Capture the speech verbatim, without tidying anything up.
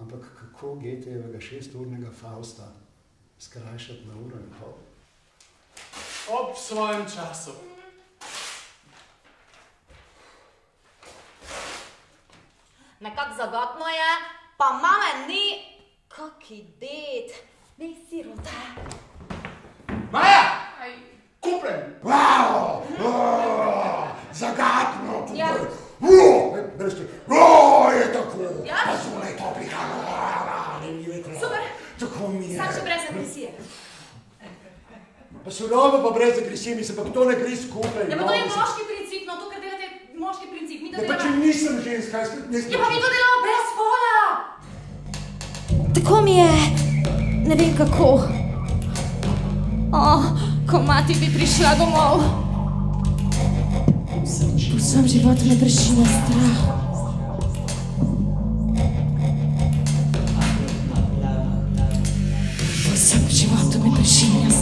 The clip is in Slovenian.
Ampak kako Goethejevega šesturnega Fausta skrajšati na uro in pol? Ob svojem času. Nekak zagatno je, pa mame ni, kaki ded, ne sirota. Maja! Kupljen! Wow! Oh, zagatno! Ja. Oh, oh, je tako! Ja? Pa zunaj toplika! Super! Tako mi je. Sam še brez agresije. Pa surovo pa brez agresije, mislim, pa to ne gre skupaj. Ja, pa to je moški princip, no to, kar delate, je moški princip. Mi to Ja, pa če delamo... nisem ženska, jaz nisem Ja, pa mi to delamo brez spola! Tako mi je, ne vem kako. O, ko mati bi prišla domov. Po vsem životu me drži na strah. Po vsem životu me drži na